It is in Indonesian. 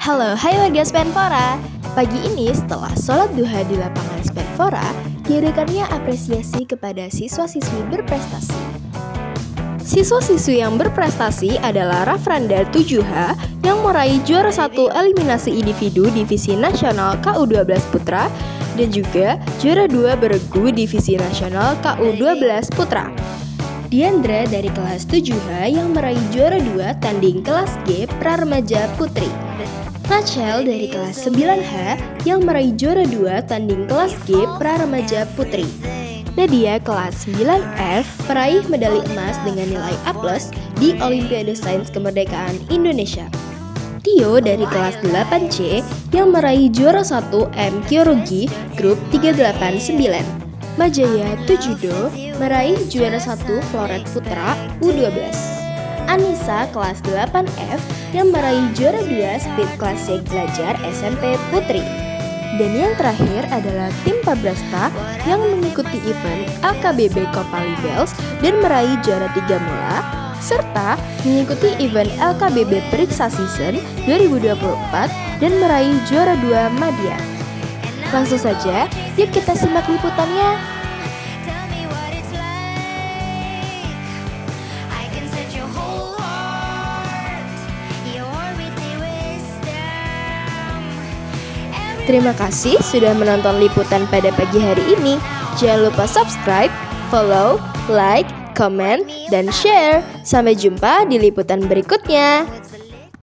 Halo, hai warga Spenfora. Pagi ini setelah sholat duha di lapangan Spenfora, diadakannya apresiasi kepada siswa-siswi berprestasi. Siswa-siswi yang berprestasi adalah Rafranda 7H yang meraih juara 1 eliminasi individu divisi nasional KU12 Putra dan juga juara 2 beregu divisi nasional KU12 Putra. Diandra dari kelas 7H yang meraih juara 2 tanding kelas G Praremaja Putri. Rachel dari kelas 9H yang meraih juara 2 tanding kelas G Praremaja Putri. Nadia kelas 9F meraih medali emas dengan nilai A+ di Olimpiade Sains Kemerdekaan Indonesia. Tio dari kelas 8C yang meraih juara 1 M Kyorogi Grup 389. Majaya 7Do meraih juara 1 Floret Putra U12. Anissa kelas 8F yang meraih juara 2 Speed Classic Belajar SMP Putri. Dan yang terakhir adalah tim Pabrasta yang mengikuti event LKBB Kopali Bells dan meraih juara 3 mula, serta mengikuti event LKBB Periksa Season 2024 dan meraih juara 2 Madya. Langsung saja, yuk kita simak liputannya. Terima kasih sudah menonton liputan pada pagi hari ini. Jangan lupa subscribe, follow, like, comment, dan share. Sampai jumpa di liputan berikutnya.